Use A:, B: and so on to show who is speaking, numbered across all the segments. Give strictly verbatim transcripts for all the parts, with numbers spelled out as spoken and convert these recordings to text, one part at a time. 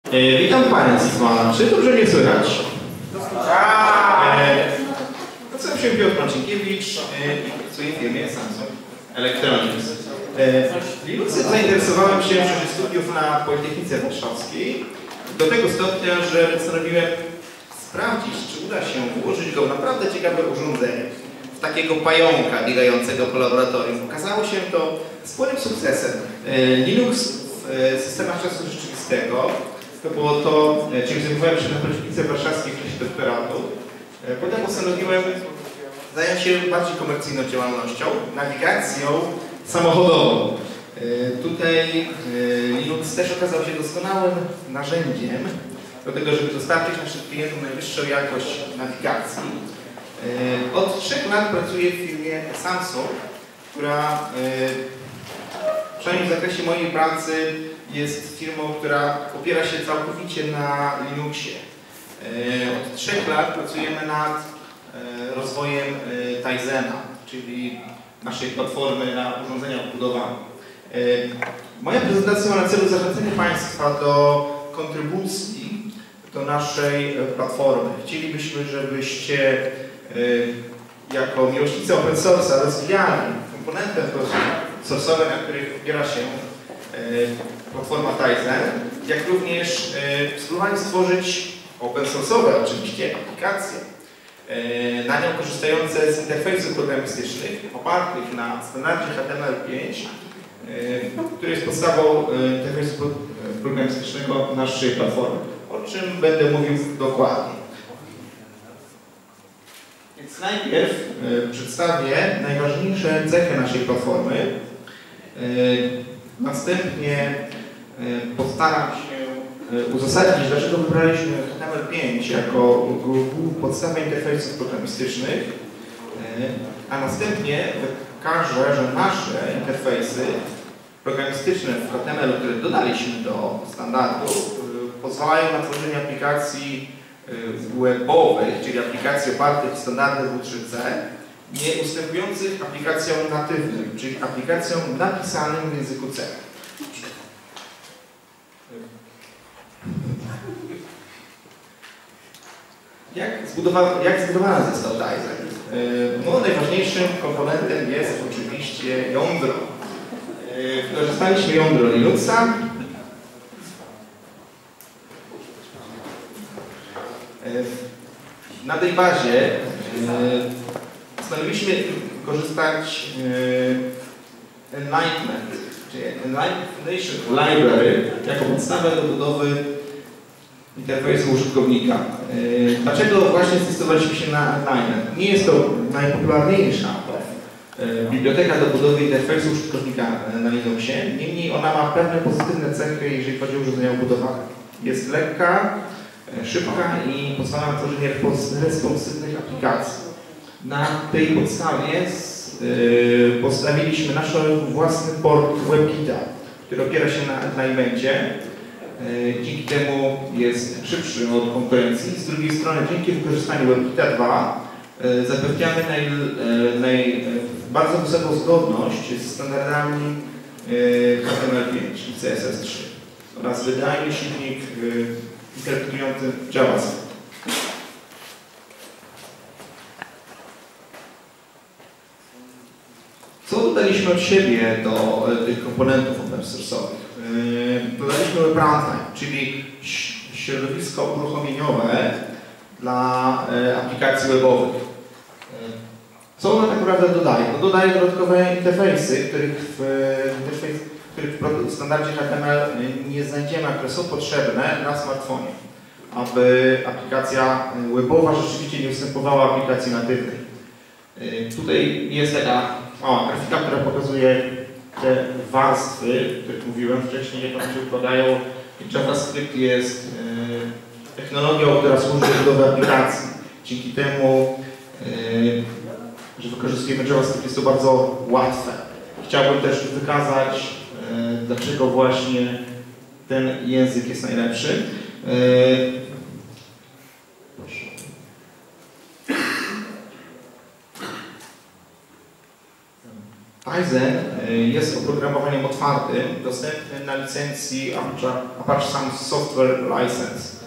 A: E, witam Państwa. Czy dobrze mnie słychać? E, Nazywam się Piotr Marcinkiewicz e, i pracuję w firmie Samsung Electronics. E, Linuxem zainteresowałem się w czasie studiów na Politechnice Warszawskiej do tego stopnia, że postanowiłem sprawdzić, czy uda się włożyć go w naprawdę ciekawe urządzenie, w takiego pająka biegającego po laboratorium. Okazało się to sporym sukcesem. E, Linux w systemach czasu rzeczywistego to było to, czym zajmowałem się na Politechnice Warszawskiej w czasie doktoratu. Potem postanowiłem zająć się bardziej komercyjną działalnością, nawigacją samochodową. Tutaj Linux też okazał się doskonałym narzędziem do tego, żeby dostarczyć naszym klientom najwyższą jakość nawigacji. Od trzech lat pracuję w firmie Samsung, która przynajmniej w zakresie mojej pracy jest firmą, która opiera się całkowicie na Linuxie. Od trzech lat pracujemy nad rozwojem Tizena, czyli naszej platformy na urządzenia obudowane. Moja prezentacja ma na celu zachęcenie Państwa do kontrybucji do naszej platformy. Chcielibyśmy, żebyście jako miłośnicy open source'a rozwijali komponenty source'owe, na których opiera się platforma Tizen, jak również spróbowali stworzyć open source'owe oczywiście aplikacje na nią korzystające z interfejsów programistycznych opartych na standardzie H T M L pięć, który jest podstawą interfejsu programistycznego naszej platformy, o czym będę mówił dokładnie. Więc najpierw przedstawię najważniejsze cechy naszej platformy. Następnie postaram się uzasadnić, dlaczego wybraliśmy H T M L pięć jako podstawę interfejsów programistycznych, a następnie wykażę, że nasze interfejsy programistyczne w H T M L, które dodaliśmy do standardu, pozwalają na tworzenie aplikacji webowych, czyli aplikacji opartych w standardach W trzy C, nie ustępujących aplikacjom natywnym, czyli aplikacjom napisanym w języku C. Jak, zbudowa jak zbudowany został Tizen? No, najważniejszym komponentem jest oczywiście jądro. Wykorzystaliśmy jądro Linuxa. Na tej bazie postanowiliśmy korzystać Enlightenment, czyli Enlightenment Library, jako podstawę do budowy interfejsu użytkownika. Dlaczego właśnie zdecydowaliśmy się na Enlightenment? Nie jest to najpopularniejsza biblioteka do budowy interfejsu użytkownika na Linuxie, niemniej ona ma pewne pozytywne cechy, jeżeli chodzi o urządzenia obudowane. Jest lekka, szybka i pozwala na tworzenie responsywnych aplikacji. Na tej podstawie yy, postawiliśmy nasz własny port WebKita, który opiera się na Enlightenmencie. Yy, dzięki temu jest szybszy od konkurencji. Z drugiej strony, dzięki wykorzystaniu WebKita dwa yy, zapewniamy naj, yy, naj, yy, bardzo wysoką zgodność z standardami yy, H T M L pięć i C S S trzy oraz wydajny silnik yy, interpretujący JavaScript. Co dodaliśmy od siebie do tych komponentów open source'owych? Dodaliśmy Web Runtime, czyli środowisko uruchomieniowe dla aplikacji webowych. Co ona tak naprawdę dodaje? No, dodaje dodatkowe interfejsy, których w, interfejs, których w standardzie H T M L nie znajdziemy, a które są potrzebne na smartfonie, aby aplikacja webowa rzeczywiście nie ustępowała aplikacji natywnej. Tutaj jest taka o, grafika, która pokazuje te warstwy, o których mówiłem wcześniej, jak one się układają. JavaScript jest e, technologią, która służy do budowy aplikacji. Dzięki temu, e, że wykorzystujemy JavaScript, jest to bardzo łatwe. Chciałbym też wykazać, e, dlaczego właśnie ten język jest najlepszy. E, Tizen jest oprogramowaniem otwartym, dostępnym na licencji Apache Sam Software License.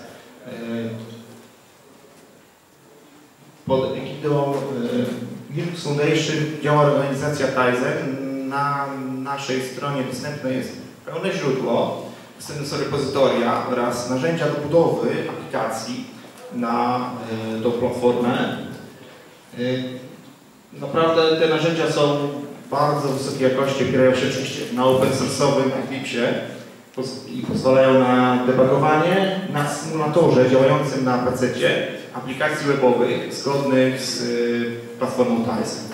A: Pod egidą Linux Foundation działa organizacja Kaizen. Na naszej stronie dostępne jest pełne źródło, dostępne są repozytoria oraz narzędzia do budowy aplikacji na tą platformę. Naprawdę te narzędzia są bardzo wysokiej jakości, opierają się oczywiście na open source'owym Eclipse i pozwalają na debugowanie na symulatorze działającym na pececie aplikacji webowych zgodnych z platformą Kaizen.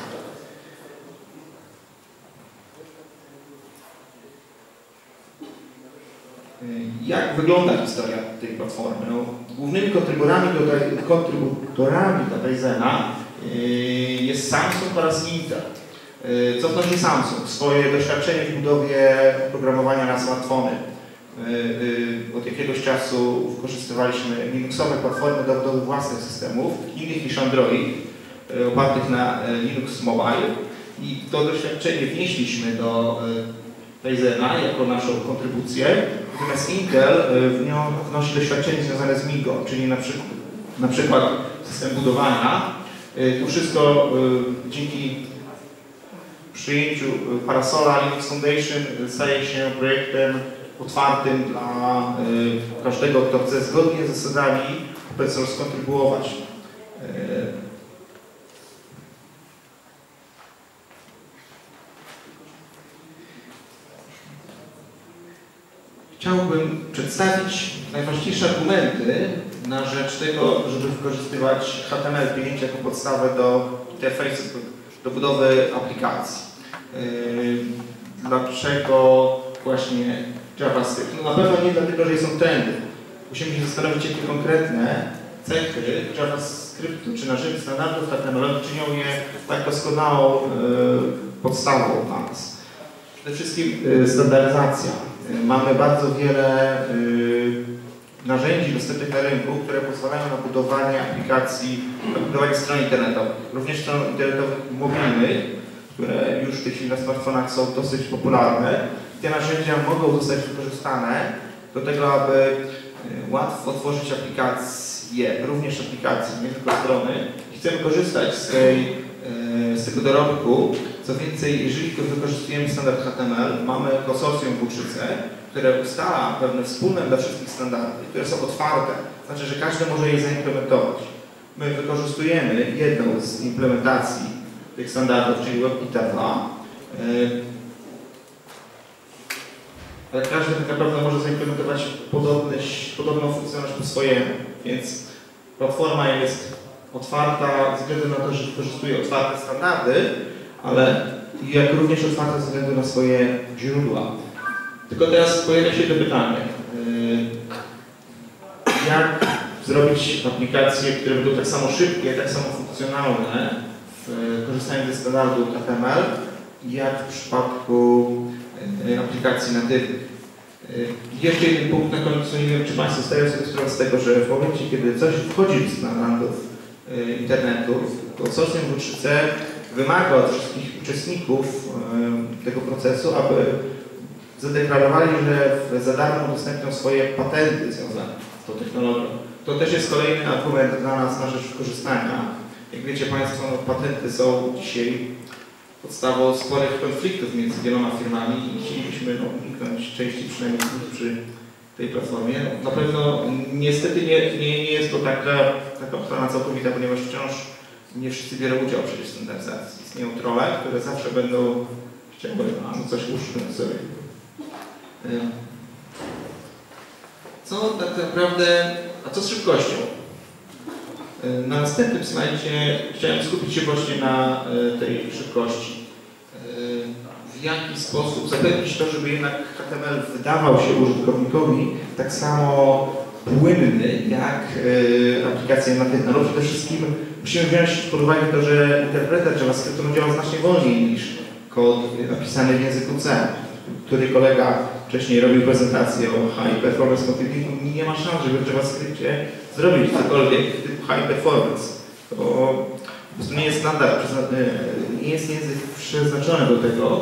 A: Jak wygląda historia tej platformy? No, głównymi kontrybutorami do, kontrybutorami do Kaizena jest Samsung oraz Intel. Co wnosi Samsung? Swoje doświadczenie w budowie oprogramowania na smartfony. Od jakiegoś czasu wykorzystywaliśmy Linuxowe platformy do budowy własnych systemów, innych niż Android, opartych na Linux Mobile. I to doświadczenie wnieśliśmy do Kaizena jako naszą kontrybucję. Natomiast Intel w nią wnosi doświadczenie związane z MIGO, czyli na przykład, na przykład system budowania. To wszystko dzięki przyjęciu parasola Linux Foundation staje się projektem otwartym dla każdego, kto chce zgodnie z zasadami open source kontrybuować. Chciałbym przedstawić najważniejsze argumenty na rzecz tego, żeby wykorzystywać H T M L pięć jako podstawę do interfejsu, do budowy aplikacji. Yy, dlaczego właśnie JavaScript? No na pewno nie dlatego, że są trendy. Musimy się zastanowić, jakie konkretne cechy JavaScriptu czy narzędzi standardów H T M L czynią je tak doskonałą yy, podstawą dla nas. Przede wszystkim yy, standaryzacja. Mamy bardzo wiele y, narzędzi dostępnych na rynku, które pozwalają na budowanie aplikacji, na budowanie stron internetowych. Również stron internetowych mobilnych, które już w tej chwili na smartfonach są dosyć popularne. Te narzędzia mogą zostać wykorzystane do tego, aby y, łatwo tworzyć aplikacje, również aplikacje, nie tylko strony. I chcemy korzystać z, tej, y, z tego dorobku. Co więcej, jeżeli wykorzystujemy standard H T M L, mamy konsorcjum W trzy C, które ustala pewne wspólne dla wszystkich standardy, które są otwarte, znaczy, że każdy może je zaimplementować. My wykorzystujemy jedną z implementacji tych standardów, czyli WebKit dwa, ale każdy tak naprawdę może zaimplementować podobny, podobną funkcjonalność po swojemu, więc platforma jest otwarta ze względu na to, że wykorzystuje otwarte standardy, ale jak również otwarte ze względu na swoje źródła. Tylko teraz pojawia się to pytanie, jak zrobić aplikacje, które będą tak samo szybkie, tak samo funkcjonalne w korzystaniu ze standardu H T M L, jak w przypadku aplikacji natywnych. Jeszcze jeden punkt na końcu, nie wiem, czy Państwo zdają sobie sprawę z tego, że w momencie, kiedy coś wchodzi do standardów internetu, to konsorcjum W trzy C wymaga od wszystkich uczestników tego procesu, aby zadeklarowali, że za darmo udostępnią swoje patenty związane z tą technologią. To też jest kolejny argument dla nas na rzecz wykorzystania. Jak wiecie Państwo, no, patenty są dzisiaj podstawą sporych konfliktów między wieloma firmami i chcielibyśmy no, uniknąć części przynajmniej przy tej platformie. No, na pewno niestety nie, nie, nie jest to taka, taka ochrona całkowita, ponieważ wciąż nie wszyscy biorą udział przecież w standaryzacji. Istnieją trolle, które zawsze będą chciały no, coś uszczknąć sobie. Co tak naprawdę, a co z szybkością? Na następnym slajdzie chciałem skupić się właśnie na tej szybkości. W jaki sposób zapewnić to, żeby jednak H T M L wydawał się użytkownikowi tak samo płynny jak aplikacje natywne. No przede wszystkim musimy wziąć pod uwagę to, że interpreter JavaScriptu działa znacznie wolniej niż kod napisany w języku C, który kolega wcześniej robił prezentację o High Performance Computing. Nie ma szans, żeby w JavaScriptie zrobić cokolwiek typu High Performance. To po prostu nie jest standard, nie jest język przeznaczony do tego.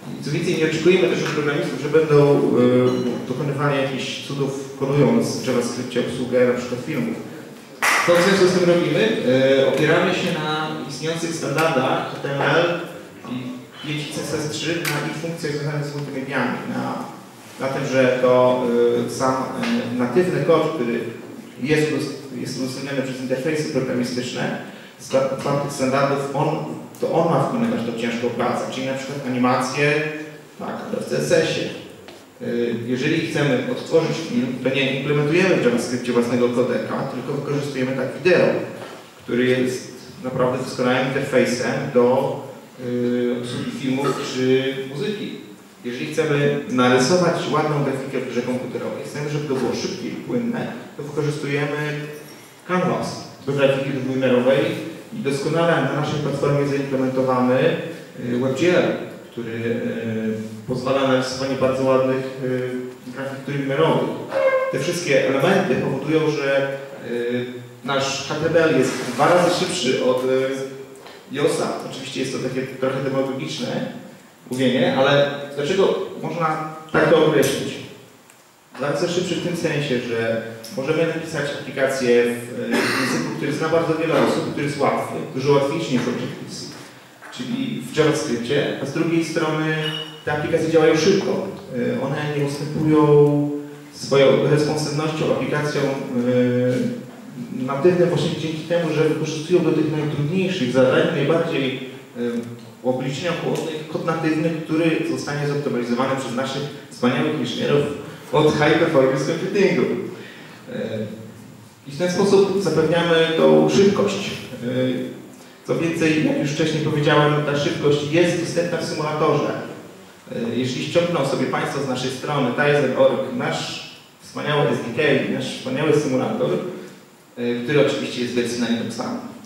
A: I co więcej, nie oczekujemy też od programistów, że będą y, dokonywali jakichś cudów, kodując w JavaScriptie obsługę na przykład filmów. Co w związku z tym robimy? Y, opieramy się na istniejących standardach H T M L i pięć C S S trzy na ich funkcjach związanych z multimediami, na, na tym, że to y, sam y, natywny kod, który jest, jest udostępniony przez interfejsy programistyczne, z tych standardów, on, to on ma wykonywać tą ciężką pracę, czyli na przykład animacje, tak, w C S S ie. Jeżeli chcemy odtworzyć film, to nie implementujemy w JavaScriptie własnego kodeka, tylko wykorzystujemy tak wideo, który jest naprawdę doskonałym interfejsem do yy, obsługi filmów czy muzyki. Jeżeli chcemy narysować ładną grafikę w grze komputerowej, chcemy, żeby to było szybkie i płynne, to wykorzystujemy Canvas do grafiki dwuwymiarowej i doskonale na naszej platformie zaimplementowany WebGL, który pozwala na rysowanie bardzo ładnych grafik trójwymiarowych. Te wszystkie elementy powodują, że nasz H T M L jest dwa razy szybszy od iOS-a. Oczywiście jest to takie trochę demagogiczne mówienie, ale dlaczego można tak to określić? Dwa razy szybszy w tym sensie, że możemy napisać aplikację w języku, który zna bardzo wiele osób, który jest łatwy, dużo łatwiejszy niż Objective-C, czyli w JavaScriptie, a z drugiej strony te aplikacje działają szybko. One nie ustępują swoją responsywnością aplikacjom natywnym właśnie dzięki temu, że wykorzystują do tych najtrudniejszych zadań, najbardziej w obliczeniach chłodnych kod natywny, który zostanie zoptymalizowany przez naszych wspaniałych inżynierów od high performance computingu. I w ten sposób zapewniamy tą szybkość. Co więcej, jak już wcześniej powiedziałem, ta szybkość jest dostępna w symulatorze. Jeśli ściągną sobie Państwo z naszej strony tizer kropka org nasz wspaniały S D K, nasz wspaniały symulator, który oczywiście jest w wersji na Linuxa,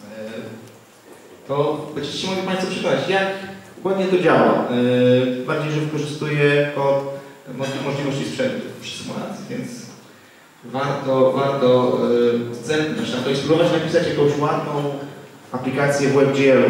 A: to będziecie mogli Państwo przekonać, jak ładnie to działa. Bardziej, że wykorzystuje kod możliwości sprzętu przy symulacji, więc warto, warto zerknąć na to i spróbować napisać jakąś ładną aplikację w WebGL-u.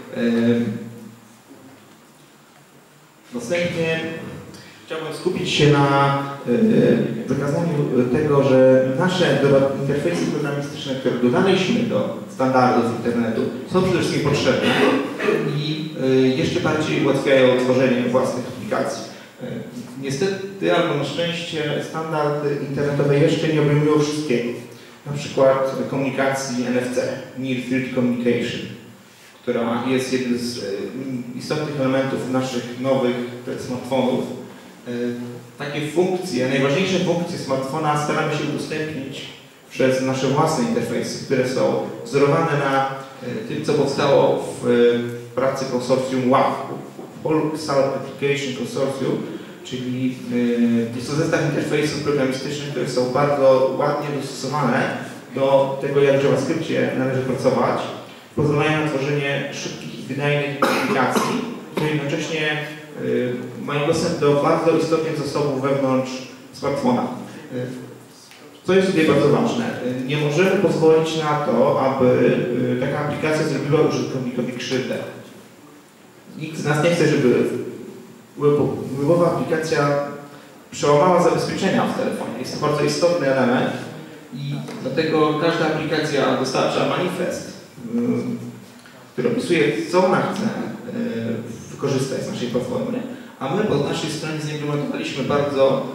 A: Następnie chciałbym skupić się na wykazaniu tego, że nasze interfejsy programistyczne, które dodaliśmy do standardów internetu, są przede wszystkim potrzebne i jeszcze bardziej ułatwiają tworzenie własnych aplikacji. Niestety, albo na szczęście, standardy internetowe jeszcze nie obejmują wszystkiego. Na przykład komunikacji N F C, Near Field Communication, która jest jednym z istotnych elementów naszych nowych smartfonów. Takie funkcje, najważniejsze funkcje smartfona staramy się udostępnić przez nasze własne interfejsy, które są wzorowane na tym, co powstało w pracy konsorcjum W A P, Whole Salad Application Consortium, czyli jest to zestaw interfejsów programistycznych, które są bardzo ładnie dostosowane do tego, jak w JavaScriptie należy pracować. Pozwalają na tworzenie szybkich i wydajnych aplikacji, które jednocześnie mają dostęp do bardzo istotnych zasobów wewnątrz smartfona. Co jest tutaj bardzo ważne? Nie możemy pozwolić na to, aby taka aplikacja zrobiła użytkownikowi krzywdę. Nikt z nas nie chce, żeby webowa aplikacja przełamała zabezpieczenia w telefonie. Jest to bardzo istotny element i dlatego każda aplikacja dostarcza manifest, który opisuje, co ona chce wykorzystać z naszej platformy, a my po naszej stronie zaimplementowaliśmy bardzo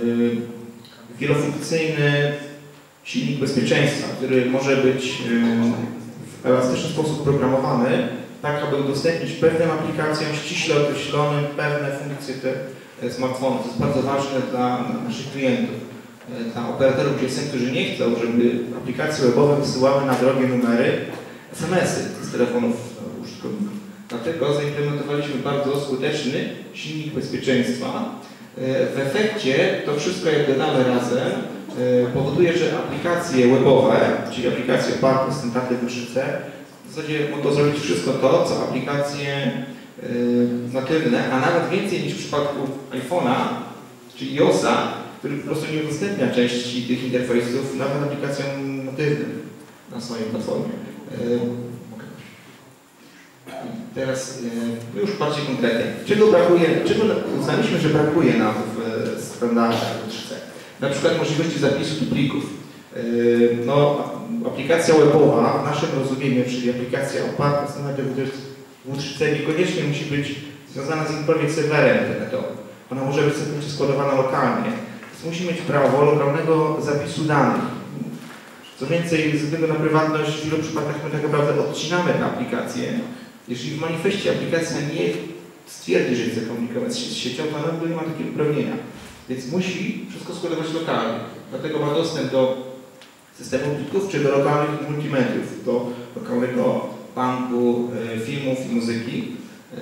A: wielofunkcyjny silnik bezpieczeństwa, który może być w elastyczny sposób programowany, tak aby udostępnić pewnym aplikacjom ściśle określonym pewne funkcje te smartfonów. To jest bardzo ważne dla naszych klientów, dla operatorów G S M, którzy nie chcą, żeby aplikacje webowe wysyłały na drogie numery S M S-y z telefonów użytkowników. Dlatego zaimplementowaliśmy bardzo skuteczny silnik bezpieczeństwa. W efekcie to wszystko, jak dodamy razem, powoduje, że aplikacje webowe, czyli aplikacje oparte na standardzie W trzy C, w zasadzie mogą zrobić wszystko to, co aplikacje natywne, a nawet więcej niż w przypadku iPhone'a, czyli iOS-a, który po prostu nie udostępnia części tych interfejsów nawet aplikacjom natywnym na swojej platformie. teraz e, już bardziej konkretnie. Czego brakuje, czego uznaliśmy, że brakuje nam w standardach W trzy C? Na przykład możliwości zapisu plików. E, no, aplikacja webowa w naszym rozumieniu, czyli aplikacja oparta na standardzie W trzy C niekoniecznie musi być związana z jakimkolwiek serwerem internetowym. Ona może być całkowicie składowana lokalnie. Więc musi mieć prawo lokalnego zapisu danych. Co więcej, ze względu na prywatność w wielu przypadkach my tak naprawdę odcinamy tę aplikację. Jeżeli w manifestie aplikacja nie stwierdzi, że chce komunikować się z siecią, to ona nie ma takiego uprawnienia. Więc musi wszystko składować lokalnie. Dlatego ma dostęp do systemu plików czy do lokalnych multimediów, do lokalnego banku e, filmów i muzyki. E,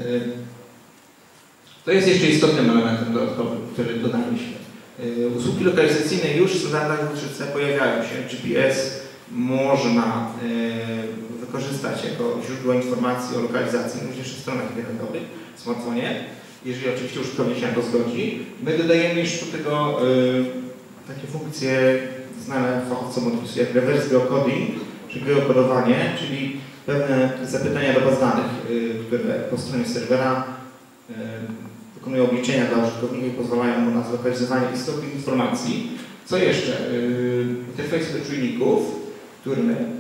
A: to jest jeszcze istotnym elementem dodatkowym, który dodaliśmy. E, usługi lokalizacyjne już w standardach W trzy C pojawiają się. G P S można e, wykorzystać jako źródło informacji o lokalizacji również w stronach internetowych w smartfonie, jeżeli oczywiście użytkownik się na to zgodzi. My dodajemy jeszcze do tego e, takie funkcje znane fachowcom od opisu jak reverse geocoding, czy geokodowanie, czyli pewne zapytania do baz danych, y, które po stronie serwera y, wykonują obliczenia dla użytkownika i pozwalają mu na zlokalizowanie istotnych informacji. Co jeszcze? Y, interfejsy do czujników, które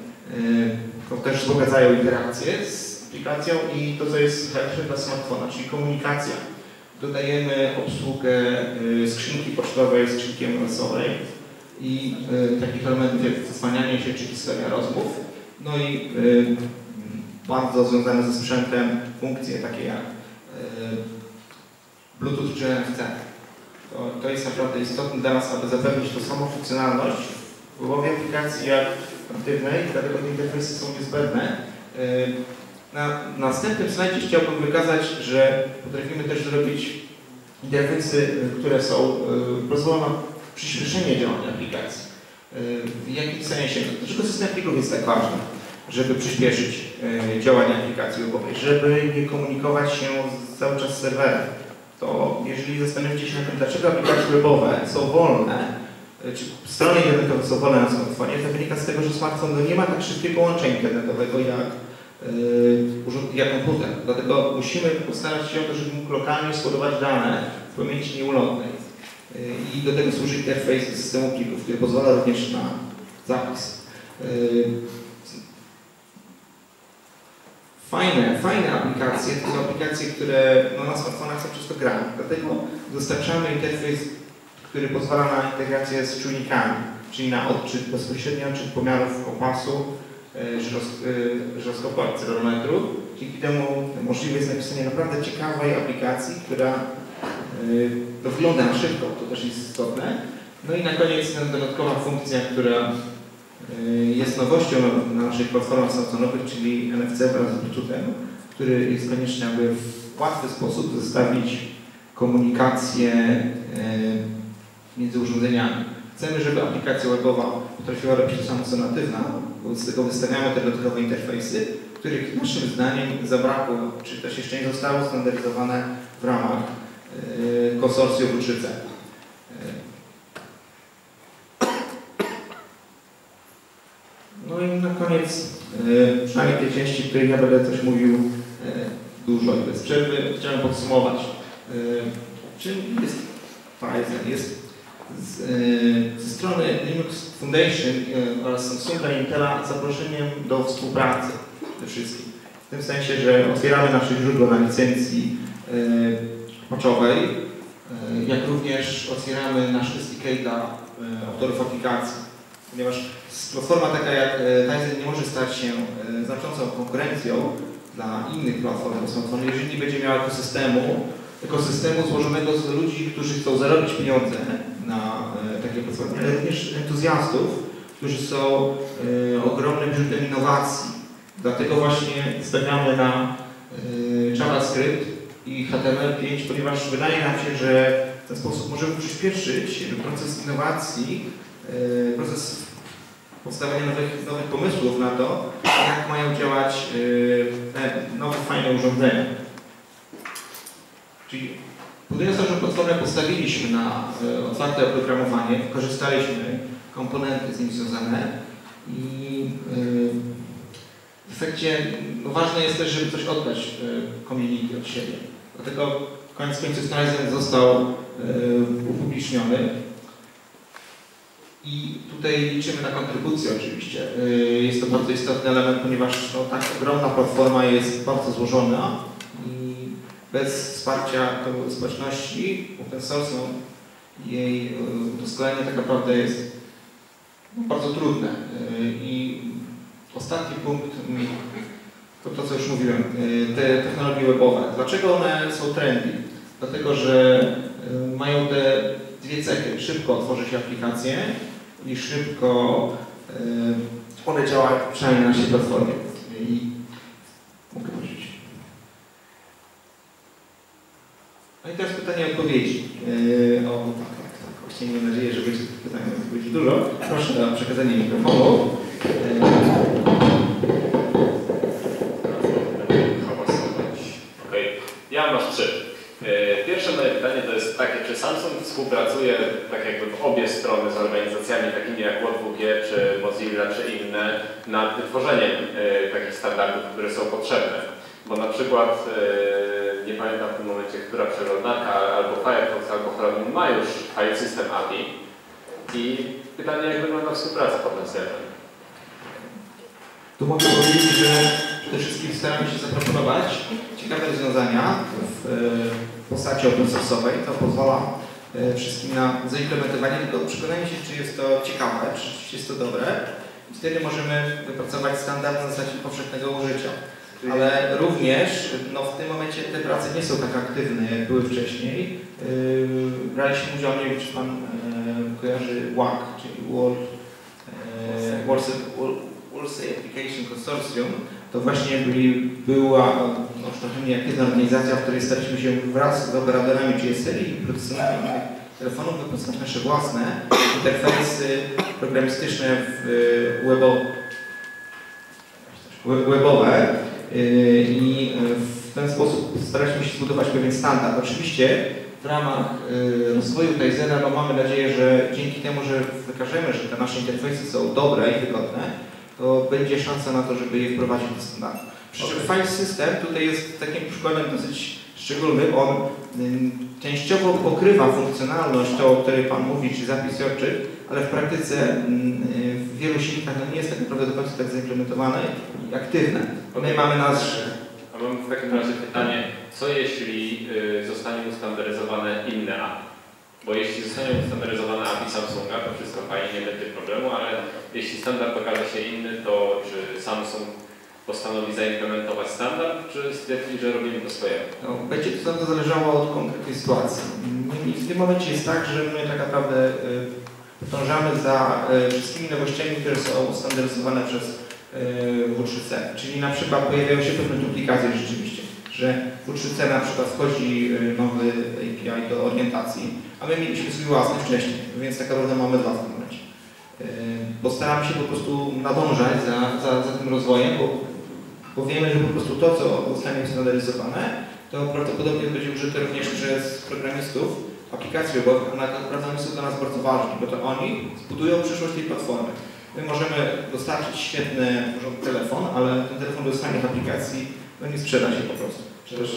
A: y, też wzbogacają interakcję z aplikacją i to, co jest charakterystyczne dla smartfona, czyli komunikacja. Dodajemy obsługę y, skrzynki pocztowej, skrzynki M M S-owej i y, takich elementów jak zasłanianie się czy historia rozmów. No i y, bardzo związane ze sprzętem funkcje takie jak y, Bluetooth czy N F C. To, to jest naprawdę istotne dla nas, aby zapewnić tą samą funkcjonalność w obu aplikacji jak aktywnej, dlatego te interfejsy są niezbędne. Y, na następnym slajdzie chciałbym wykazać, że potrafimy też zrobić interfejsy, które są y, pozwolą na przyspieszenie działania aplikacji. W jakim sensie? Dlaczego system plików jest tak ważny, żeby przyspieszyć działanie aplikacji webowej, żeby nie komunikować się cały czas z serwerem? To jeżeli zastanowicie się nad tym, dlaczego aplikacje webowe są wolne, czy strony internetowe są wolne na smartfonie, to wynika z tego, że smartfon nie ma tak szybkiego łączenia internetowego jak, yy, jak komputer. Dlatego musimy postarać się o to, żeby mógł lokalnie składować dane w pamięci nieulotnej. I do tego służy interfejs do systemu plików, który pozwala również na zapis. Fajne, fajne aplikacje to są aplikacje, które no, na smartfonach są często grane. Dlatego dostarczamy interfejs, który pozwala na integrację z czujnikami, czyli na odczyt, bezpośredni odczyt pomiarów opasu, żyroskopu, akcelerometru. Dzięki temu możliwe jest napisanie naprawdę ciekawej aplikacji, która to wygląda na szybko, to też jest istotne. No i na koniec dodatkowa funkcja, która jest nowością na naszych platformach smartfonowych, czyli N F C wraz z Bluetoothem, który jest konieczny, aby w łatwy sposób zestawić komunikację między urządzeniami. Chcemy, żeby aplikacja webowa potrafiła robić to samo co natywna, wobec tego wystawiamy te dodatkowe interfejsy, których naszym zdaniem zabrakło, czy też jeszcze nie zostały standaryzowane w ramach konsorcjum W trzy C. No i na koniec, przynajmniej tej części, w której ja będę coś mówił dużo i bez przerwy, chciałem podsumować. Czym jest Tizen? Jest z, ze strony Linux Foundation oraz Samsunga i Intela zaproszeniem do współpracy ze wszystkim. W tym sensie, że otwieramy nasze źródło na licencji patchowej, jak również otwieramy nasz S D K dla autorów aplikacji, ponieważ platforma taka jak Tizen nie może stać się znaczącą konkurencją dla innych platform do smartfonu, jeżeli nie będzie miała ekosystemu, ekosystemu złożonego z ludzi, którzy chcą zarobić pieniądze na takie platformy, ale również entuzjastów, którzy są ogromnym źródłem innowacji. Dlatego właśnie stawiamy na JavaScript i H T M L pięć, ponieważ wydaje nam się, że w ten sposób możemy przyspieszyć proces innowacji, proces powstawania nowych, nowych pomysłów na to, jak mają działać te nowe, fajne urządzenia. Czyli budując naszą platformę postawiliśmy na otwarte oprogramowanie, wykorzystaliśmy komponenty z nim związane i w efekcie no, ważne jest też, żeby coś oddać community od siebie. Dlatego koniec końców Tizen został upubliczniony. I tutaj liczymy na kontrybucję oczywiście. Jest to bardzo istotny element, ponieważ no, tak ogromna platforma jest bardzo złożona i bez wsparcia społeczności open source jej udoskonalenie tak naprawdę jest no, bardzo trudne. I ostatni punkt to to, co już mówiłem, te technologie webowe. Dlaczego one są trendy? Dlatego, że mają te dwie cechy. Szybko tworzy się aplikacje i szybko y, one działają przynajmniej na naszej platformie. I mogę prosić. No i teraz pytanie i odpowiedzi. Yy, o tak, tak, tak. Właśnie mam nadzieję, że będzie tych pytań odpowiedzi dużo. Proszę o przekazanie mikrofonu. Yy.
B: Okay. Ja mam trzy. Pierwsze moje pytanie to jest takie, czy Samsung współpracuje tak jakby w obie strony z organizacjami takimi jak J W G, czy Mozilla, czy inne nad wytworzeniem y, takich standardów, które są potrzebne? Bo na przykład, y, nie pamiętam w tym momencie, która przeglądarka, albo Firefox, albo Chromium ma już File System A P I i pytanie, jak wygląda współpraca pod tym względem?
A: Tu mogę powiedzieć, że przede wszystkim staramy się zaproponować ciekawe rozwiązania w postaci open source'owej. To pozwala wszystkim na zaimplementowanie, tylko przekonanie się, czy jest to ciekawe, czy rzeczywiście jest to dobre. I wtedy możemy wypracować standard na zasadzie powszechnego użycia. Ale również no, w tym momencie te prace nie są tak aktywne, jak były wcześniej. Braliśmy udział, nie wiem, czy Pan kojarzy W A C, czyli World Walsey Application Consortium. To właśnie byli, była no, trochę nieaktywna organizacja, w której staraliśmy się wraz z operatorami G S L i producentami innych telefonów wypracować nasze własne interfejsy programistyczne webo, webowe i w ten sposób staraliśmy się zbudować pewien standard. Oczywiście w ramach rozwoju Tizena no, mamy nadzieję, że dzięki temu, że wykażemy, że te nasze interfejsy są dobre i wygodne, to będzie szansa na to, żeby je wprowadzić do standardu. Przy czym File System tutaj jest takim przykładem dosyć szczególnym. On y, częściowo pokrywa funkcjonalność, to, o której Pan mówi, czy zapisorczy, ale w praktyce y, w wielu silnikach no, nie jest tak naprawdę do końca tak zaimplementowane i aktywne. My mamy nasz...
B: A mam w takim razie pytanie, co jeśli y, zostanie ustandaryzowane inne A P I? Bo jeśli zostanie ustandaryzowane A P I Samsunga, to wszystko fajnie, nie będzie problemu, ale jeśli standard okaże się inny, to czy Samsung postanowi zaimplementować standard, czy stwierdzi, że robimy to swojego?
A: No, będzie to bardzo zależało od konkretnej sytuacji. W tym momencie jest tak, że my tak naprawdę y, podążamy za y, wszystkimi nowościami, które są ustandaryzowane przez y, W trzy C. Czyli na przykład pojawiają się pewne duplikacje rzeczywiście, że w trzy C na przykład wchodzi y, nowy A P I do orientacji, a my mieliśmy swój własny wcześniej, więc tak naprawdę mamy dwa w tym momencie. Yy, postaramy się po prostu nadążać za, za, za tym rozwojem, bo, bo wiemy, że po prostu to, co zostanie ustandaryzowane, to prawdopodobnie będzie użyte również przez programistów aplikacji webowych, a naprawdę są dla nas bardzo ważni, bo to oni zbudują przyszłość tej platformy. My możemy dostarczyć świetny telefon, ale ten telefon dostanie w aplikacji, no nie sprzeda się po prostu.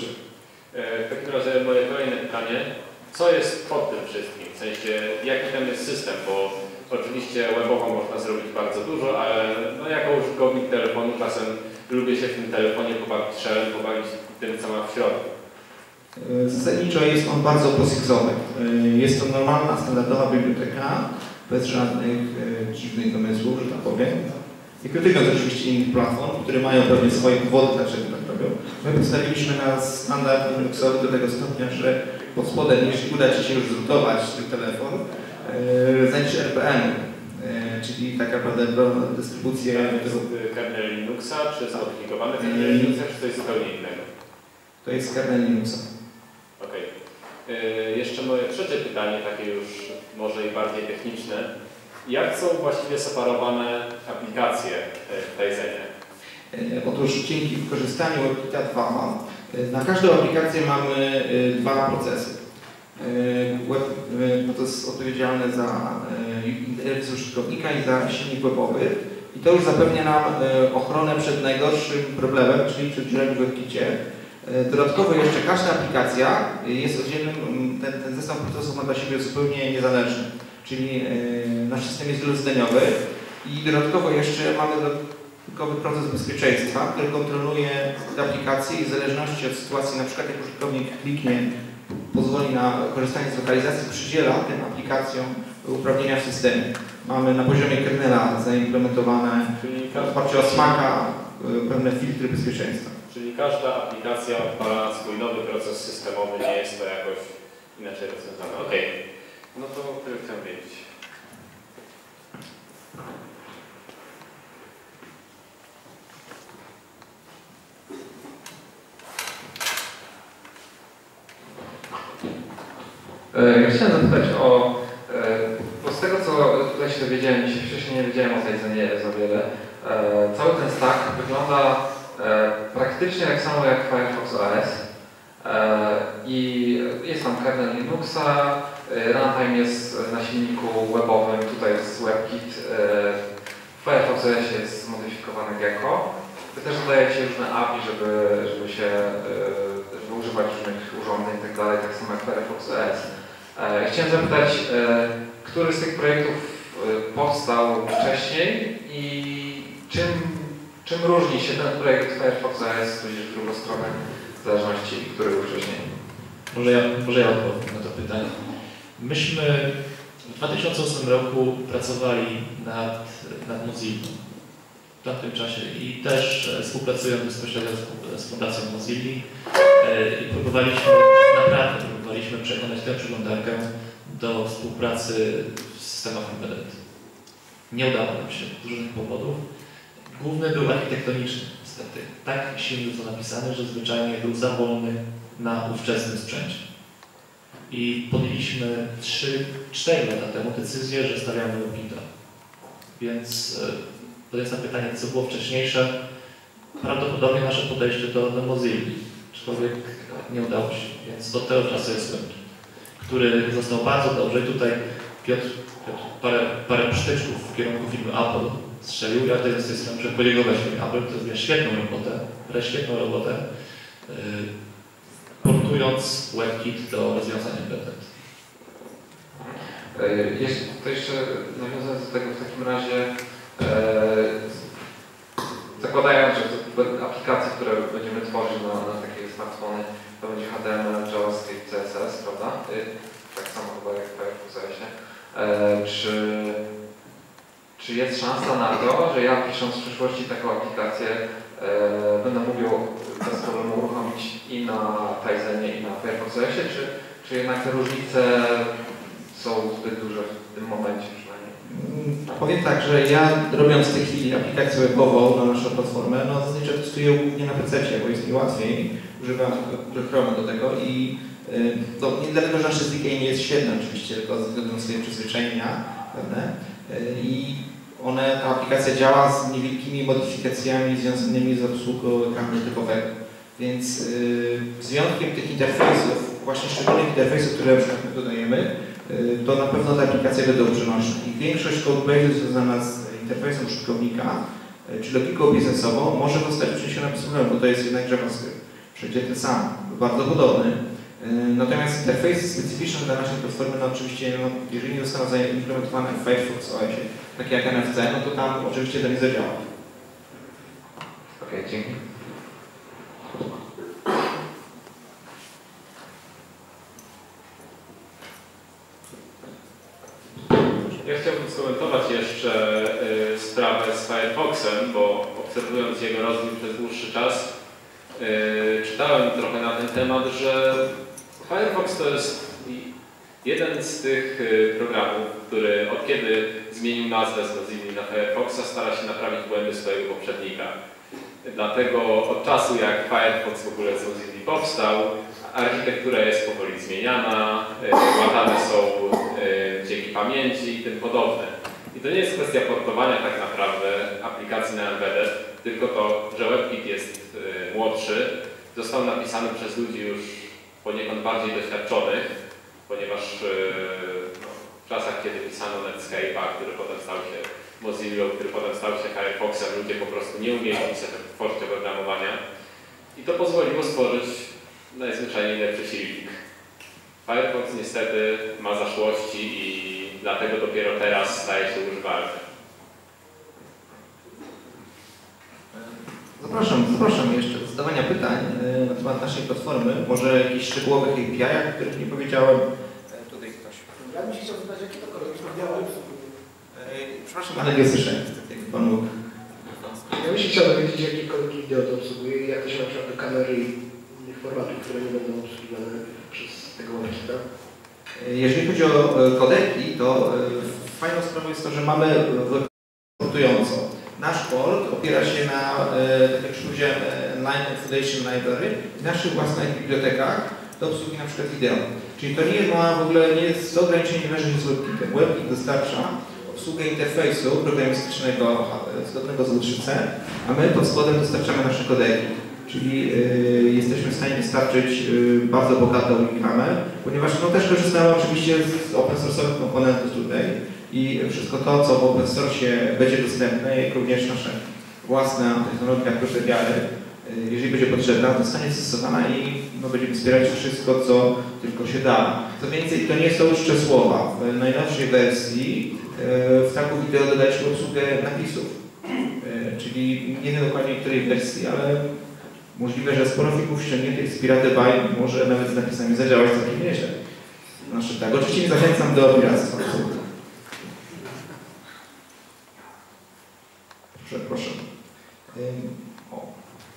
B: W takim razie moje kolejne pytanie. Co jest pod tym wszystkim? W sensie, jaki tam jest system? Bo oczywiście webowo można zrobić bardzo dużo, ale no, jako użytkownik telefonu czasem lubię się w tym telefonie pobawić shellem, pobawić tym, co ma w środku.
A: Zasadniczo jest on bardzo posixowy. Jest to normalna, standardowa biblioteka, bez żadnych dziwnych domysłów, że tak powiem. I krytykując oczywiście innych platform, które mają pewnie swoje powody, dlaczego tak robią. My postawiliśmy na standard Linuxowy do tego stopnia, że pod spodem, jeśli uda Ci się już zrutować ten telefon, yy, znajdziesz R P M, yy, czyli tak naprawdę dystrybucję...
B: To jest kernel Linuxa, czy zmodyfikowany kernel Linuxa, czy to jest zupełnie innego?
A: To jest kernel Linuxa.
B: Okej. Okay. Yy, jeszcze moje trzecie pytanie, takie już może i bardziej techniczne. Jak są właściwie separowane aplikacje w Tizenie?
A: Otóż dzięki wykorzystaniu WebKita dwa na każdą aplikację mamy dwa procesy. Web, to jest odpowiedzialne za interfejs użytkownika i za silnik webowy. I to już zapewnia nam ochronę przed najgorszym problemem, czyli przed dziurami w WebKicie. Dodatkowo jeszcze każda aplikacja jest oddzielnym, ten, ten zestaw procesów ma dla siebie zupełnie niezależny, czyli nasz system jest wielozdaniowy i dodatkowo jeszcze mamy dodatkowy proces bezpieczeństwa, który kontroluje aplikację i w zależności od sytuacji, na przykład jak użytkownik kliknie, pozwoli na korzystanie z lokalizacji, przydziela tym aplikacjom uprawnienia w systemie. Mamy na poziomie kernela zaimplementowane w oparciu o smaka pewne filtry bezpieczeństwa.
B: Czyli każda aplikacja odpala swój nowy proces systemowy, nie jest to jakoś inaczej rozwiązane. Ok, no to tyle chciałem wiedzieć.
C: Ja chciałem zapytać o, bo z tego co tutaj się dowiedziałem, dzisiaj wcześniej nie wiedziałem o tej cenie za wiele, cały ten stack wygląda praktycznie tak samo jak Firefox O S i jest tam kernel Linuxa, runtime jest na silniku webowym, tutaj jest WebKit, w Firefox O S jest zmodyfikowany Gecko. Wy też dodajecie różne A P I, żeby, żeby się żeby używać różnych urządzeń i tak dalej, tak samo jak Firefox O S. Chciałem zapytać, który z tych projektów powstał wcześniej i czym, czym różni się ten projekt Firefox O S, tudzież w drugą stronę, w zależności, który był wcześniej?
D: Może ja, może ja odpowiem na to pytanie. Myśmy w dwa tysiące ósmym roku pracowali nad, nad Mozilla w tamtym czasie i też współpracując bezpośrednio z, z Fundacją Mozilli i próbowaliśmy, naprawdę próbowaliśmy przekonać tę przeglądarkę do współpracy w systemach embedded. Nie udało nam się z różnych powodów. Główny był architektoniczny, niestety. Tak silnie został napisany, że zwyczajnie był za wolny na ówczesnym sprzęcie. I podjęliśmy trzy cztery lata temu decyzję, że stawiamy WebKita. Więc odpowiadając na pytanie, co było wcześniejsze, prawdopodobnie nasze podejście do, do Mozilli. Człowiek nie udało się, więc do tego czasu jest WebKit, który został bardzo dobrze. I tutaj Piotr, Piotr parę, parę przytyczków w kierunku firmy Apple strzelił. Ja teraz jestem, muszę podziękować firmie Apple, która zrobiła świetną robotę, wręcz świetną robotę, yy, portując WebKit do rozwiązań embedded.
C: Jeśli to jeszcze nawiązując do tego w takim razie, e, zakładając, że te aplikacje, które będziemy tworzyć na, na takie smartfony, to będzie H T M L, JavaScript, C S S, prawda? E, tak samo chyba jak w Firefox O S ie. E, czy, czy jest szansa na to, że ja pisząc w przyszłości taką aplikację e, będę mógł ją bez problemu uruchomić i na Tizenie, i na Firefox O S ie, czy, czy jednak te różnice są zbyt duże w tym momencie przynajmniej?
A: Powiem tak, że ja robiąc w tej chwili aplikację webową na naszą platformę, no zazwyczaj testuję głównie na pececie, bo jest mi łatwiej, używam Chroma do tego i to nie dlatego, że nasze S D K nie jest świetne oczywiście, tylko ze względu na swoje przyzwyczajenia pewne i one, ta aplikacja działa z niewielkimi modyfikacjami związanymi z obsługą ekranu typowego. Więc yy, z wyjątkiem tych interfejsów, właśnie szczególnych interfejsów, które na przykład my dodajemy, yy, to na pewno te aplikacje będą przenośne. I większość codebase'u związana z interfejsem użytkownika, yy, czy logiką biznesową, może zostać przeniesiona bez problemu, bo to jest jednak JavaScript. Wszędzie ten sam, bardzo podobny. Yy, natomiast interfejsy specyficzne dla naszej platformy, no oczywiście, no, jeżeli nie zostaną zaimplementowane w Firefox O S ie, takie jak N F C, no to tam oczywiście to nie zadziała.
C: Okej, okay, dzięki.
B: Ja chciałbym skomentować jeszcze y, sprawę z Firefoxem, bo obserwując jego rozwój przez dłuższy czas, y, czytałem trochę na ten temat, że Firefox to jest jeden z tych y, programów, który od kiedy zmienił nazwę z Mozilla na Firefoxa, stara się naprawić błędy swojego poprzednika. Dlatego od czasu jak Firefox w ogóle z Mozilla powstał, architektura jest powoli zmieniana, łatane są dzięki pamięci i tym podobne. I to nie jest kwestia portowania tak naprawdę aplikacji na embedded, tylko to, że WebKit jest młodszy, został napisany przez ludzi już poniekąd bardziej doświadczonych, ponieważ no, w czasach, kiedy pisano Netscape'a, który potem stał się Mozilla, który potem stał się Firefoxem, ludzie po prostu nie umieli pisać w tworzyć oprogramowania i to pozwoliło stworzyć najzwyczajniej lepszy silnik. Firefox niestety ma zaszłości i dlatego dopiero teraz staje się używalny.
A: Zapraszam, zapraszam jeszcze do zadawania pytań na temat naszej platformy. Może jakichś szczegółowych A P I, o których nie powiedziałem. Tutaj ktoś.
E: Ja bym się chciał zapytać, jakie to korzyści.
A: Przepraszam, ale nie słyszę. Jak panu...
E: Ja bym się chciał dowiedzieć, jakie kodeki wideo to obsługuje i jak to się na przykład do kamery i innych formatów, które nie będą obsługiwane przez tego webkita.
A: Jeżeli chodzi o kodeki, to fajną sprawą jest to, że mamy portująco. Nasz port opiera się na, tak jak już powiedziałem, Line Foundation Library w naszych własnych bibliotekach do obsługi na przykład wideo. Czyli to nie ma w ogóle, nie jest, to ograniczenie nie leży z WebKitem. WebKit dostarcza obsługę interfejsu programistycznego zgodnego z U trzy C, a my pod spodem dostarczamy nasze kodeki. Czyli y, jesteśmy w stanie dostarczyć y, bardzo bogatą reklamę, ponieważ no, też korzystamy oczywiście z open source'owych komponentów tutaj i wszystko to, co w open source'ie będzie dostępne, jak również nasza własna technologia proszę wiary, y, jeżeli będzie potrzebna, zostanie stosowana i no, będziemy wspierać wszystko, co tylko się da. Co więcej, to nie są jeszcze słowa. W najnowszej wersji y, w taku wideo dodaliśmy obsługę napisów, y, czyli nie wiem dokładnie której wersji, ale możliwe, że sporo filmów ściągniętych z Pirate Bay może nawet z napisami zadziałać całkiem nieźle. Znaczy, tak, oczywiście nie zachęcam do piractwa. Proszę, proszę. Ym, o.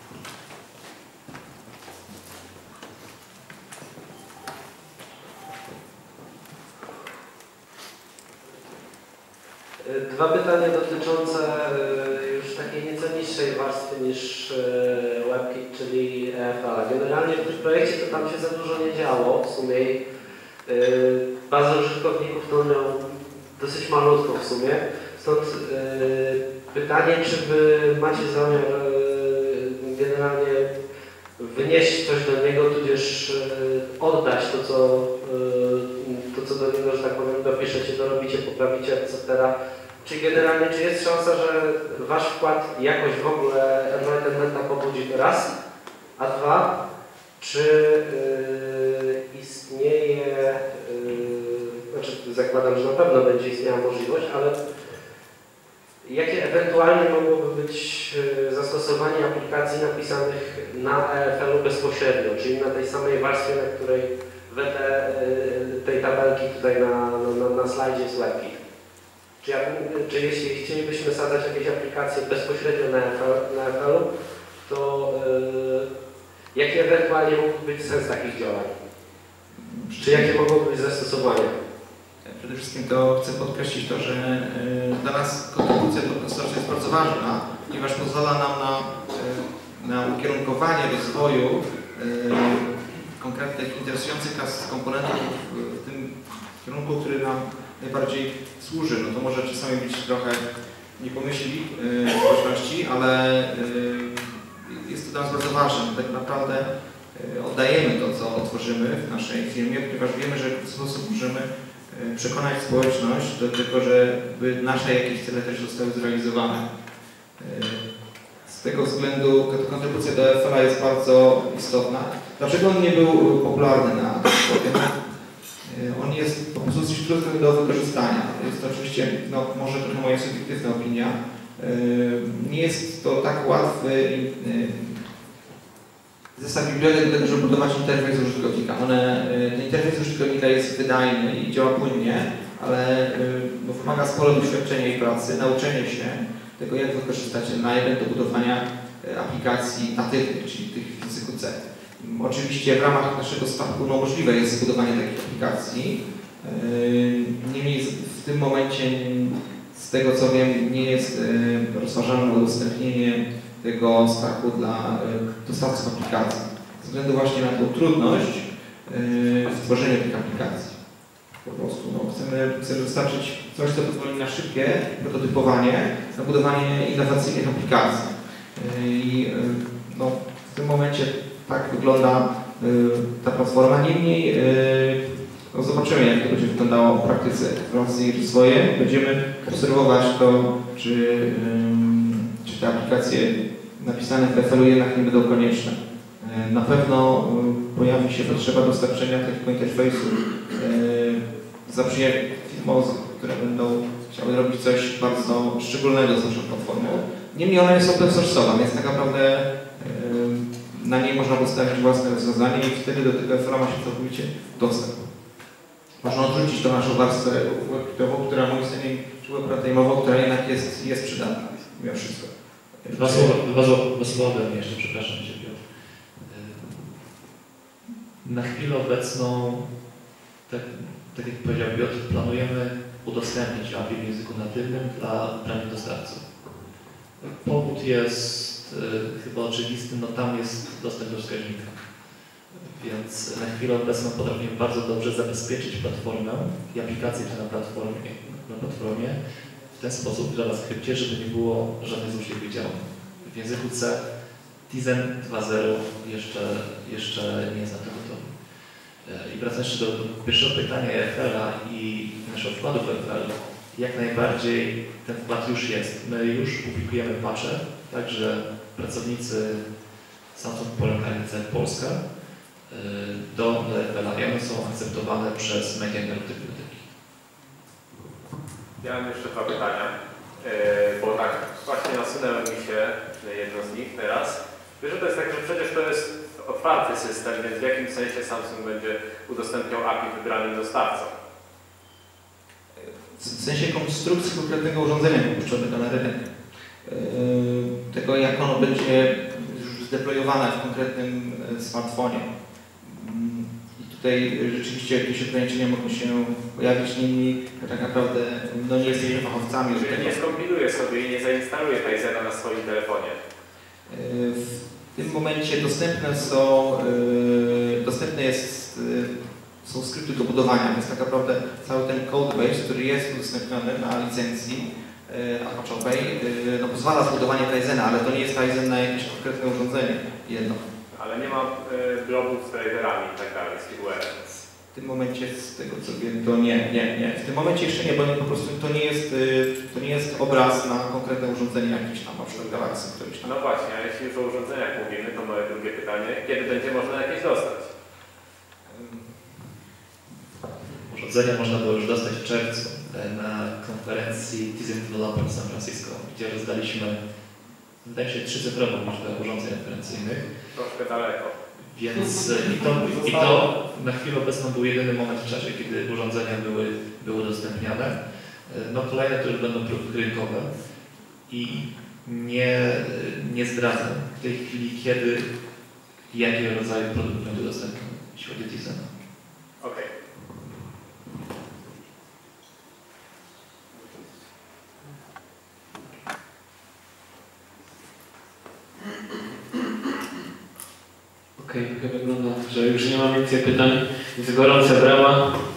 F: Dwa pytania dotyczące już takiej nieco niższej warstwy niż WebKit, czyli E F L. Generalnie w tym projekcie to tam się za dużo nie działo. W sumie baza użytkowników to miał dosyć malutko w sumie. Stąd pytanie, czy wy macie zamiar generalnie wnieść coś do niego, tudzież oddać to, co, to, co do niego, że tak powiem, dopiszecie, dorobicie, poprawicie, et cetera. Czyli generalnie, czy jest szansa, że wasz wkład jakoś w ogóle enlightenmenta pobudzi raz, a dwa, czy yy, istnieje, yy, znaczy zakładam, że na pewno będzie istniała możliwość, ale jakie ewentualnie mogłoby być zastosowanie aplikacji napisanych na E F L-u bezpośrednio, czyli na tej samej warstwie, na której te, tej tabelki tutaj na, na, na slajdzie jest WebKit. Czy, ja, czy jeśli chcielibyśmy sadzać jakieś aplikacje bezpośrednio na E F L-u, to yy, jaki ewentualnie mógłby być sens takich działań? Czy jakie mogłoby być zastosowania?
A: Przede wszystkim to chcę podkreślić to, że y, dla nas kontribucja do open source jest bardzo ważna, ponieważ pozwala nam na, y, na ukierunkowanie rozwoju y, konkretnych, interesujących nas komponentów w, w tym kierunku, który nam najbardziej służy. No to może czasami być trochę niepomyślnik y, społeczności, ale y, jest to dla nas bardzo ważne. Tak naprawdę y, oddajemy to, co otworzymy w naszej firmie, ponieważ wiemy, że w ten sposób możemy przekonać społeczność do tego, żeby nasze jakieś cele też zostały zrealizowane. Z tego względu kontrybucja do E F L-a jest bardzo istotna. Dlaczego on nie był popularny na tym? On jest po prostu dosyć trudny do wykorzystania. Jest to oczywiście, no, może trochę moja subiektywna opinia. Nie jest to tak łatwy zestaw bibliotek do tego, żeby budować interfejs użytkownika. One, ten interfejs użytkownika jest wydajny i działa płynnie, ale no, wymaga sporo doświadczenia i pracy, nauczenia się tego, jak wykorzystać Enlighten do budowania aplikacji natywnych, czyli tych w języku C. Oczywiście w ramach naszego stawku no, możliwe jest zbudowanie takich aplikacji. Niemniej w tym momencie, z tego co wiem, nie jest rozważane udostępnienie tego stacku dla dostawców aplikacji. Ze względu właśnie na tą trudność w tworzeniu tych aplikacji. Po prostu no, chcemy, chcemy dostarczyć coś, co pozwoli na szybkie prototypowanie, na budowanie innowacyjnych aplikacji. I no, w tym momencie tak wygląda ta platforma. Niemniej No zobaczymy, jak to będzie wyglądało w praktyce wraz z jej rozwojem. Będziemy obserwować to, czy, ym, czy te aplikacje napisane w P F L-u jednak nie będą konieczne. Yy, na pewno yy, pojawi się potrzeba dostarczenia takiego interfejsu yy, zaprzyjaźnień firmowców, które będą chciały robić coś bardzo szczególnego z naszą platformą. Niemniej ona jest open source'owa, więc tak naprawdę yy, na niej można postawić własne rozwiązanie i wtedy do tego P F L-a ma się całkowicie dostęp. Można odrzucić tą naszą warstwę webową, która moim zdaniem, czy webrunttime'ową, która jednak jest, jest przydatna mimo wszystko.
D: Dwa słowa, dwa, dwa słowa ode mnie jeszcze, przepraszam Cię, Piotr. Na chwilę obecną, tak, tak jak powiedział Piotr, planujemy udostępnić A P I w języku natywnym dla uprawnień dostawców. Powód jest y, chyba oczywisty, no tam jest dostęp do wskaźnika. Więc na chwilę obecną potrafimy bardzo dobrze zabezpieczyć platformę i aplikacje na platformie, na platformie w ten sposób w JavaScriptie, żeby nie było żadnych złośliwych działań. W języku C Tizen dwa zero jeszcze, jeszcze nie jest na to gotowy. I wracając jeszcze do, do pierwszego pytania E F L-a i naszego wkładu w E F L, jak najbardziej ten wkład już jest. My już publikujemy patche, także pracownicy Samsung Poland A N C Polska do E F L-a i one są akceptowane przez maintainer biblioteki.
B: Ja mam jeszcze dwa pytania, bo tak właśnie nasunęło mi się jedno z nich teraz. Wiesz, że to jest tak, że przecież to jest otwarty system, więc w jakim sensie Samsung będzie udostępniał A P I wybranym dostawcom?
A: W sensie konstrukcji konkretnego urządzenia wypuszczonego na rynek. Tego, jak ono będzie już zdeployowane w konkretnym smartfonie. I tutaj rzeczywiście jakieś ograniczenia mogą się pojawić, niemniej tak naprawdę no nie jesteśmy fachowcami.
B: Czyli nie skompiluje sobie i nie zainstaluje Tizena na swoim telefonie?
A: W tym momencie dostępne są, dostępne jest, są skrypty do budowania, więc tak naprawdę cały ten codebase, który jest udostępniony na licencji Apache'owej, no pozwala zbudowanie Tizena, ale to nie jest Tizen na jakieś konkretne urządzenie jedno.
B: Ale nie ma blobów z driverami i tak dalej, z firmware'em.
A: W tym momencie, z tego co wiem, to nie, nie, nie. W tym momencie jeszcze nie, bo nie, po prostu to nie jest, to nie jest obraz na konkretne urządzenie jakieś tam, na przykład Galaxy, któryś tam.
B: No właśnie, a jeśli już o urządzeniach mówimy, to moje drugie pytanie, kiedy będzie można jakieś dostać?
D: Urządzenia można było już dostać w czerwcu na konferencji Tizen Developer w San Francisco, gdzie rozdaliśmy, wydaje się, trzycyfrową liczbę urządzeń referencyjnych.
B: Troszkę daleko.
D: Więc i to, i to na chwilę obecną był jedyny moment w czasie, kiedy urządzenia były, były udostępniane. No kolejne to już będą produkty rynkowe i nie, nie zdradzę w tej chwili, kiedy i jakiego rodzaju produkt będzie dostępny, jeśli chodzi o Tizena.
B: Okej. Okay.
G: Okej, okay, wygląda, że już nie mam więcej pytań, więc gorące brawa.